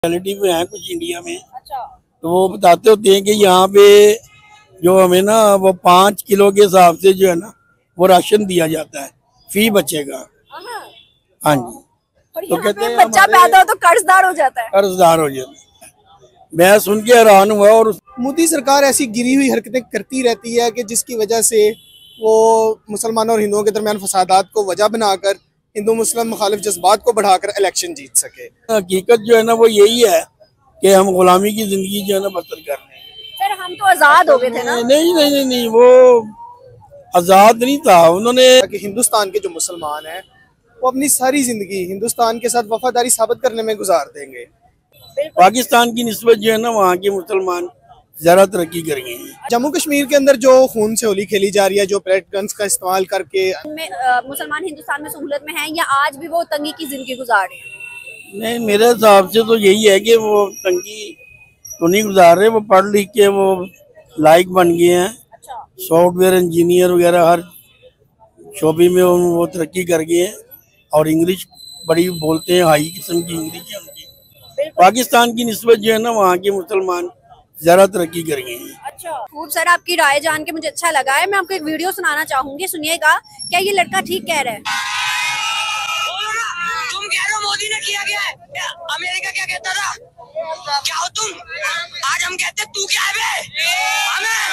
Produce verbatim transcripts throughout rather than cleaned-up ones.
Relative हैं कुछ India में। अच्छा। तो वो बताते होते हैं कि यहाँ पे जो हमें ना वो पाँच किलो के हिसाब से जो है ना वो राशन दिया जाता है फी बच्चे का। हाँ जी। और तो कहते हैं बच्चा पैदा हो तो कर्जदार हो जाता है कर्जदार हो जाता है। मैं सुन के हैरान हुआ। और मोदी सरकार ऐसी गिरी हुई हरकतें करती रहती है कि जिसकी वजह से वो मुसलमानों और हिंदुओं के दरमियान फसादात को वजह बनाकर हिंदू मुस्लिम मुखालिफ जज्बात को बढ़ाकर इलेक्शन जीत सके। हकीकत जो है ना वो यही है कि हम गुलामी की जिंदगी जो है ना बसर कर रहे हैं। सर हम तो आजाद हो गए थे ना। नहीं नहीं नहीं नहीं वो आजाद नहीं था। उन्होंने कि हिंदुस्तान के जो मुसलमान हैं वो अपनी सारी जिंदगी हिंदुस्तान के साथ वफादारी साबित करने में गुजार देंगे। पाकिस्तान की निस्बत जो है ना वहाँ के मुसलमान ज्यादा तरक्की कर गए हैं। जम्मू कश्मीर के अंदर जो खून से होली खेली जा रही है, जो पेलेट गन्स का इस्तेमाल करके मुसलमान हिंदुस्तान में सहूलत में हैं या आज भी वो तंगी की जिंदगी गुजार रहे हैं? नहीं, मेरे हिसाब से तो यही है कि वो तंगी तो नहीं गुजार रहे। वो पढ़ लिख के वो लायक बन गए हैं। अच्छा। सॉफ्टवेयर इंजीनियर वगैरह हर शोबे में वो तरक्की कर गए हैं और इंग्लिश बड़ी बोलते हैं। हाई किस्म की इंग्लिश है उनकी। पाकिस्तान की निस्बत जो है ना वहाँ के मुसलमान ज्यादा तरक्की कर गए हैं। अच्छा, खूब सर आपकी राय जान के मुझे अच्छा लगा है। मैं आपको एक वीडियो सुनाना चाहूंगी, सुनिएगा। क्या ये लड़का ठीक कह रहा है? तुम कह रहे हो मोदी ने किया गया है। अमेरिका क्या कहता था? क्या हो तुम? आज हम कहते तू क्या है बे? हमें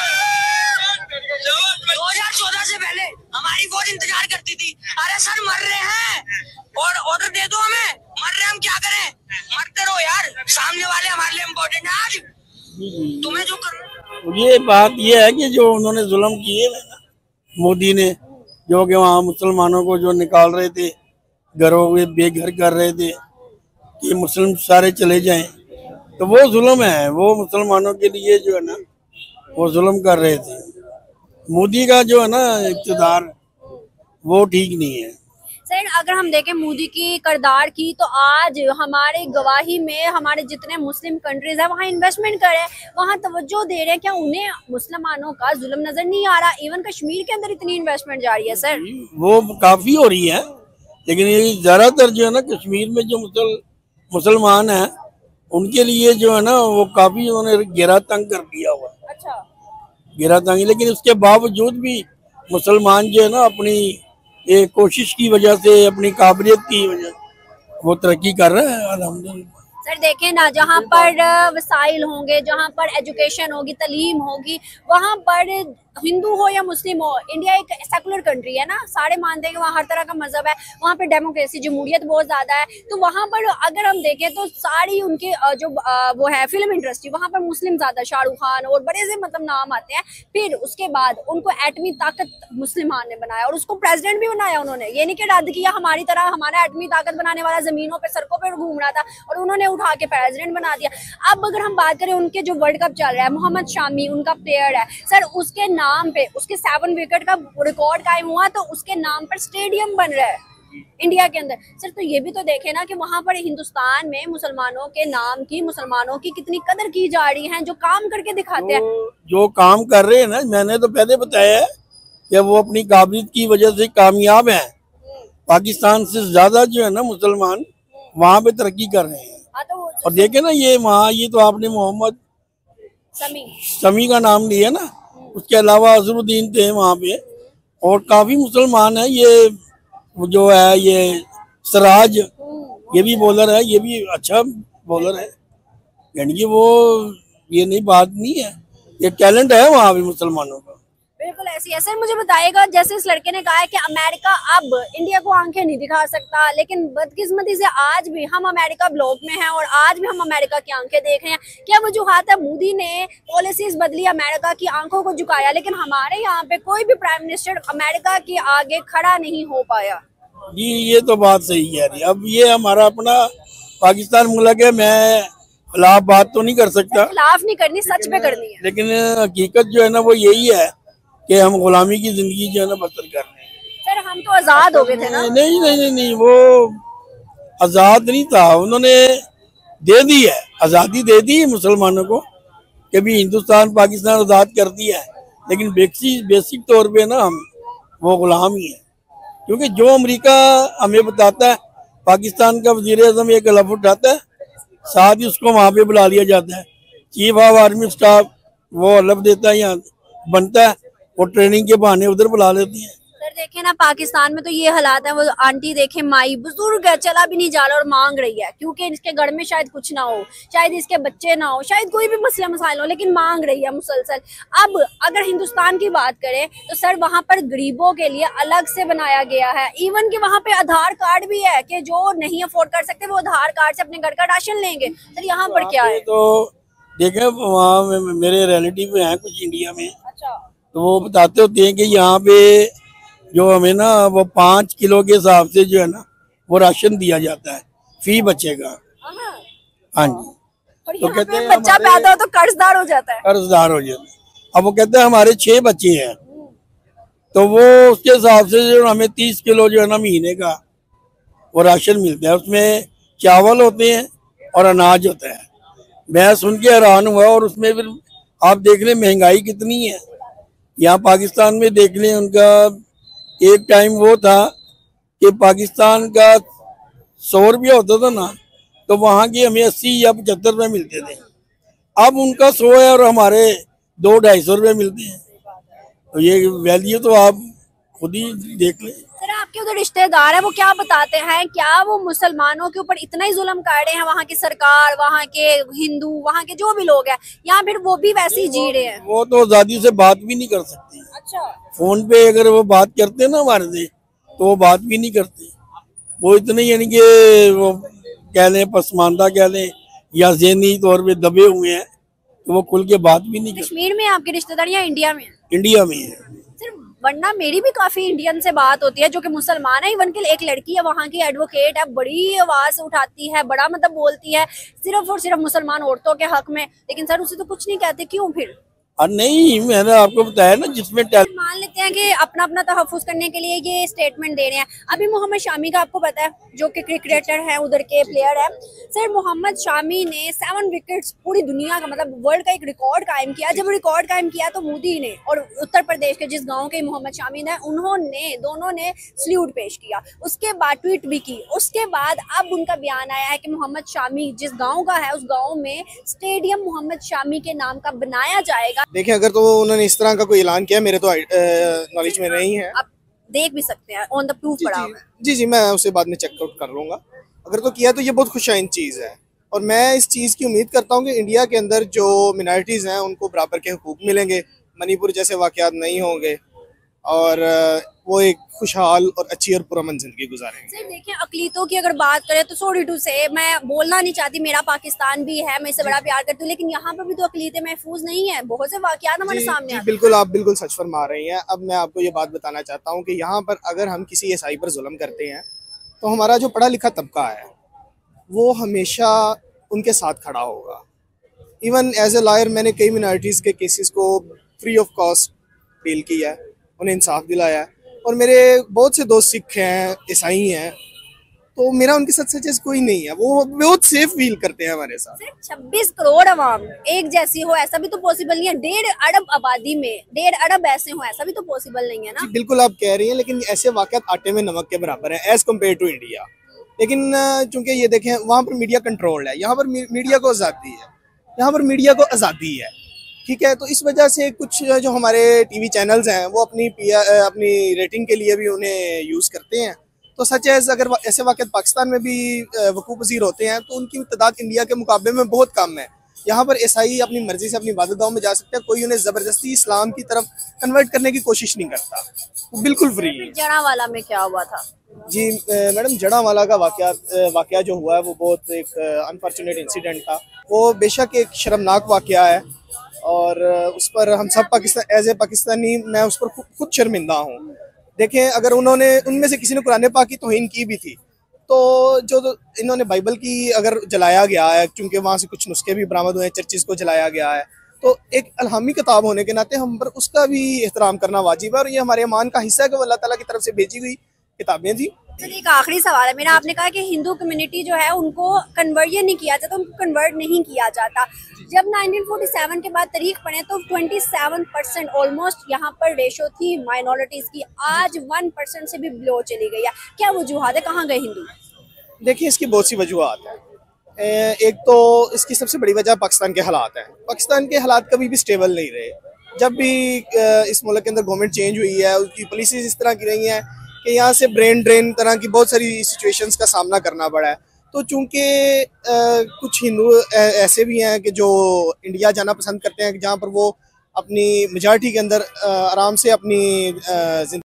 दो हजार चौदह से पहले हमारी फौज इंतजार करती थी। अरे सर मर रहे हैं और ऑर्डर दे दो हमें। मर रहे हम क्या करें? मरते रहो यार, सामने वाले हमारे लिए इम्पोर्टेंट है। आज तुम्हें जो कर... ये बात ये है कि जो उन्होंने जुल्म किए ना मोदी ने, जो कि वहाँ मुसलमानों को जो निकाल रहे थे, घरों में बेघर कर रहे थे कि मुस्लिम सारे चले जाएं, तो वो जुल्म है। वो मुसलमानों के लिए जो है ना वो जुल्म कर रहे थे। मोदी का जो है ना इक़्तिदार वो ठीक नहीं है। सर अगर हम देखें मोदी की करदार की, तो आज हमारे गवाही में हमारे जितने मुस्लिम कंट्रीज है वहाँ इन्वेस्टमेंट कर रहे हैं, वहाँ तवज्जो दे रहे हैं। क्या उन्हें मुसलमानों का जुल्म नजर नहीं आ रहा? इवन कश्मीर के अंदर इतनी इन्वेस्टमेंट जा रही है सर। वो काफी हो रही है, लेकिन ये ज्यादातर जो है ना कश्मीर में जो मुसल मुसलमान है उनके लिए जो है ना वो काफी उन्होंने घेरा तंग कर दिया हुआ। अच्छा। घेरा तंग, लेकिन उसके बावजूद भी मुसलमान जो है ना अपनी एक कोशिश की वजह से, अपनी काबिलियत की वजह वो तरक्की कर रहा है अल्हम्दुलिल्लाह। सर देखें ना, जहाँ पर वसाइल होंगे, जहाँ पर एजुकेशन होगी, तालीम होगी, वहाँ पर हिंदू हो या मुस्लिम हो, इंडिया एक सेकुलर कंट्री है ना, सारे मानते हैं कि वहाँ हर तरह का मजहब है, वहाँ पे डेमोक्रेसी जमहूरियत बहुत ज्यादा है। तो वहाँ पर अगर हम देखें तो सारी उनके जो वो है फिल्म इंडस्ट्री, वहाँ पर मुस्लिम ज्यादा, शाहरुख खान और बड़े से मतलब नाम आते हैं। फिर उसके बाद उनको एटमी ताकत मुसलमान ने बनाया और उसको प्रेसिडेंट भी बनाया उन्होंने। ये नहीं कि रद्द किया हमारी तरह, हमारा एटमी ताकत बनाने वाला जमीनों पे सड़कों पे घूम रहा था और उन्होंने उठा के प्रेसिडेंट बना दिया। अब अगर हम बात करें उनके जो वर्ल्ड कप चल रहा है, मोहम्मद शामी उनका प्लेयर है सर, उसके नाम पे उसके सेवन विकेट का रिकॉर्ड कायम हुआ, तो उसके नाम पर स्टेडियम बन रहा है इंडिया के अंदर। सर तो ये भी तो देखे ना कि वहां पर हिंदुस्तान में मुसलमानों के नाम की, मुसलमानों की कितनी कदर की जा रही है, जो काम करके दिखाते हैं। जो काम कर रहे हैं ना, मैंने तो पहले बताया है कि वो अपनी काबिलियत की वजह से कामयाब हैं। पाकिस्तान से ज्यादा जो है ना मुसलमान वहाँ पे तरक्की कर रहे हैं। हाँ तो और देखे ना ये वहाँ, ये तो आपने मोहम्मद समी समी का नाम लिया ना, उसके अलावा अजरुद्दीन थे वहाँ पे और काफी मुसलमान है। ये जो है ये सराज, ये भी बॉलर है, ये भी अच्छा बॉलर है। यानी कि वो ये नहीं बात नहीं है, ये टैलेंट है वहाँ भी मुसलमानों का। बिल्कुल ऐसी है। सर मुझे बताइएगा, जैसे इस लड़के ने कहा है कि अमेरिका अब इंडिया को आंखें नहीं दिखा सकता, लेकिन बदकिस्मती से आज भी हम अमेरिका ब्लॉक में हैं और आज भी हम अमेरिका की आंखें देख रहे हैं। क्या वजूहात है? मोदी ने पॉलिसीज बदली, अमेरिका की आंखों को झुकाया, लेकिन हमारे यहाँ पे कोई भी प्राइम मिनिस्टर अमेरिका के आगे खड़ा नहीं हो पाया। जी ये तो बात सही है। अब ये हमारा अपना पाकिस्तान मुल्क है, मैं खिलाफ बात तो नहीं कर सकता, खिलाफ नहीं करनी, सच पे करनी है। लेकिन हकीकत जो है ना वो यही है कि हम गुलामी की जिंदगी जो है ना बसर कर रहे हैं। सर हम तो आजाद हो गए थे ना। नहीं नहीं नहीं नहीं वो आजाद नहीं था, उन्होंने दे दी है, आजादी दे दी है मुसलमानों को कि भी हिंदुस्तान पाकिस्तान आजाद कर दिया है, लेकिन बेसिक बेसिक तौर पे ना हम वो गुलाम ही है। क्योंकि जो अमेरिका हमें बताता है, पाकिस्तान का वजीर आजम एक लफ्ज़ उठाता है, साथ ही उसको वहाँ पे बुला लिया जाता है। चीफ ऑफ आर्मी स्टाफ वो अलग देता है, यहाँ बनता है, वो ट्रेनिंग के बहाने उधर बुला लेती है। सर देखे ना पाकिस्तान में तो ये हालात है, वो आंटी देखे माई बुजुर्ग है, चला भी नहीं जा रहा और मांग रही है, क्योंकि इसके घर में शायद कुछ ना हो, शायद इसके बच्चे ना हो, शायद कोई भी मसला मसाइल हो, लेकिन मांग रही है मुसलसल। अब अगर हिंदुस्तान की बात करें तो सर वहाँ पर गरीबों के लिए अलग से बनाया गया है, इवन कि वहाँ पे आधार कार्ड भी है कि जो नहीं अफोर्ड कर सकते वो आधार कार्ड से अपने घर का राशन लेंगे। सर यहाँ पर क्या है? तो देखे वहाँ मेरे रिलेटिव हैं कुछ इंडिया में, अच्छा, तो वो बताते होते हैं कि यहाँ पे जो हमें ना वो पाँच किलो के हिसाब से जो है ना वो राशन दिया जाता है फी बच्चे का। हाँ जी। और तो यहाँ कहते पे हैं बच्चा हमारे- पैदा हो तो कर्जदार हो जाता है। कर्जदार हो जाता है। अब वो कहते हैं हमारे छह बच्चे हैं, तो वो उसके हिसाब से जो हमें तीस किलो जो है ना महीने का वो राशन मिलता है, उसमें चावल होते हैं और अनाज होता है। मैं सुन के हैरान हुआ। और उसमें फिर आप देख लें महंगाई कितनी है। यहाँ पाकिस्तान में देख लें, उनका एक टाइम वो था कि पाकिस्तान का सौ रुपया होता था ना, तो वहाँ के हमें अस्सी या पचहत्तर रुपये मिलते थे। अब उनका सौ है और हमारे दो ढाई सौ रुपये मिलते हैं। तो ये वैल्यू तो आप खुद ही देख लें। सर आपके उधर रिश्तेदार है, वो क्या बताते हैं, क्या वो मुसलमानों के ऊपर इतना ही जुल्म कर रहे हैं, वहाँ की सरकार, वहाँ के हिंदू, वहाँ के जो भी लोग हैं, या फिर वो भी वैसे ही जी रहे हैं? वो तो आजादी से बात भी नहीं कर सकती। अच्छा, फोन पे अगर वो बात करते हैं ना हमारे से, तो वो बात भी नहीं करते। वो इतने यानी कि वो कह लें पसमानदा कह लें या ज़हनी तौर पे दबे हुए हैं, तो वो खुल के बात भी नहीं करते। कश्मीर में आपके रिश्तेदार या इंडिया में? इंडिया में है। सिर्फ वरना मेरी भी काफी इंडियन से बात होती है जो कि मुसलमान है, इवन के एक लड़की है वहाँ की एडवोकेट है, बड़ी आवाज उठाती है, बड़ा मतलब बोलती है सिर्फ और सिर्फ मुसलमान औरतों के हक में, लेकिन सर उसे तो कुछ नहीं कहते, क्यों फिर? और नहीं, मैंने आपको बताया ना, जिसमें टैलेंट मान लेते हैं कि अपना अपना तहफ़्फ़ुज़ करने के लिए ये स्टेटमेंट दे रहे हैं। अभी मोहम्मद शामी का आपको पता है, जो कि क्रिकेटर हैं, उधर के प्लेयर है। सर मोहम्मद शामी ने सेवन विकेट्स पूरी दुनिया का मतलब वर्ल्ड का एक रिकॉर्ड कायम किया। जब रिकॉर्ड कायम किया तो मोदी ने और उत्तर प्रदेश के जिस गाँव के मोहम्मद शामी ने, उन्होंने दोनों ने सल्यूट पेश किया, उसके बाद ट्वीट भी की। उसके बाद अब उनका बयान आया है कि मोहम्मद शामी जिस गाँव का है उस गाँव में स्टेडियम मोहम्मद शामी के नाम का बनाया जाएगा। देखिए, अगर तो उन्होंने इस तरह का कोई ऐलान किया, मेरे तो नॉलेज में नहीं है। आप देख भी सकते हैं, ऑन द प्रूफ पड़ा हुआ है। जी जी, मैं उसे बाद में चेकआउट कर लूँगा। अगर तो किया तो ये बहुत खुशाइन चीज़ है, और मैं इस चीज़ की उम्मीद करता हूँ कि इंडिया के अंदर जो मिनॉरिटीज़ हैं उनको बराबर के हुकूक मिलेंगे, मणिपुर जैसे वाक़यात नहीं होंगे, और वो एक खुशहाल और अच्छी और पुरअमन जिंदगी गुजारेंगे। सर देखिए, अकलीतों की अगर बात करें तो सॉरी टू से, मैं बोलना नहीं चाहती, मेरा पाकिस्तान भी है, मैं इससे बड़ा प्यार करती हूँ, लेकिन यहाँ पर भी तो अकलीतें महफूज नहीं है, बहुत से वाक़यात हमारे सामने आते हैं। बिल्कुल, आप बिल्कुल सच फरमा रही हैं। अब मैं आपको ये बात बताना चाहता हूँ कि यहाँ पर अगर हम किसी ईसाई पर जुल्म करते हैं तो हमारा जो पढ़ा लिखा तबका है वो हमेशा उनके साथ खड़ा होगा। इवन एज ए लॉयर मैंने कई मिनॉरिटीज़ के केसेस को फ्री ऑफ कॉस्ट डील किया है, उन्हें इंसाफ दिलाया है, और मेरे बहुत से दोस्त सिख हैं, ईसाई हैं, तो मेरा उनके साथ सच कोई नहीं है, वो बहुत सेफ फील करते हैं हमारे साथ। सिर्फ छब्बीस करोड़ अवाम एक जैसी हो ऐसा भी तो पॉसिबल नहीं है, डेढ़ अरब आबादी में डेढ़ अरब ऐसे हो ऐसा भी तो पॉसिबल नहीं है ना। बिल्कुल आप कह रही हैं, लेकिन ऐसे वाक़यात आटे में नमक के बराबर हैं एज कम्पेयर टू इंडिया। लेकिन चूंकि ये देखें, वहाँ पर मीडिया कंट्रोल्ड है, यहाँ पर मीडिया को आज़ादी है, यहाँ पर मीडिया को आज़ादी है, ठीक है। तो इस वजह से कुछ जो हमारे टीवी चैनल्स हैं वो अपनी अपनी रेटिंग के लिए भी उन्हें यूज़ करते हैं। तो सच है, अगर ऐसे वाक़यात पाकिस्तान में भी वकूअ पज़ीर होते हैं तो उनकी तादाद इंडिया के मुकाबले में बहुत कम है। यहाँ पर ईसाई अपनी मर्जी से अपनी इबादतगाहों में जा सकते हैं, कोई उन्हें ज़बरदस्ती इस्लाम की तरफ कन्वर्ट करने की कोशिश नहीं करता, वो बिल्कुल फ्री है। जड़ावाला में क्या हुआ था? जी मैडम, जड़ावाला का वाक़या वाक़या जो हुआ है वो बहुत एक अनफॉर्चुनेट इंसिडेंट था। वो बेशक एक शर्मनाक वाक़या है और उस पर हम सब पाकिस्तान एज ए पाकिस्तानी मैं उस पर खुद शर्मिंदा हूँ। देखें, अगर उन्होंने उनमें से किसी ने कुरान पाक की तौहीन की भी थी तो जो तो इन्होंने बाइबल की अगर जलाया गया है, क्योंकि वहाँ से कुछ नुस्खे भी बरामद हुए हैं, चर्चिज़ को जलाया गया है, तो एक अलहामी किताब होने के नाते हम पर उसका भी एहतराम करना वाजिब है, और ये हमारे ईमान का हिस्सा है कि वो अल्लाह ताला की तरफ से भेजी हुई किताबें थी। सर एक आखिरी सवाल है मेरा, आपने कहा कि हिंदू कम्युनिटी जो है उनको कन्वर्ट नहीं किया जाता, उनको कन्वर्ट नहीं किया जाता। जब नाइनटीन फोर्टी सेवन के बाद तारीख पढ़े तो सत्ताईस परसेंट ऑलमोस्ट यहाँ पर रेशो थी माइनॉरिटीज़ की, आज वन परसेंट से भी बिलो चली गई है। क्या वजूहत है, कहाँ गए हिंदू? देखिए, इसकी बहुत सी वजूहत है। ए, एक तो इसकी सबसे बड़ी वजह पाकिस्तान के हालात हैं। पाकिस्तान के हालात कभी भी स्टेबल नहीं रहे। जब भी इस मुल्क के अंदर गवर्नमेंट चेंज हुई है, उसकी पॉलिसीज इस तरह की रही हैं कि यहाँ से ब्रेन ड्रेन तरह की बहुत सारी सिचुएशंस का सामना करना पड़ा है। तो चूँकि कुछ हिंदू ऐसे भी हैं कि जो इंडिया जाना पसंद करते हैं, जहाँ पर वो अपनी मेजॉरिटी के अंदर आराम से अपनी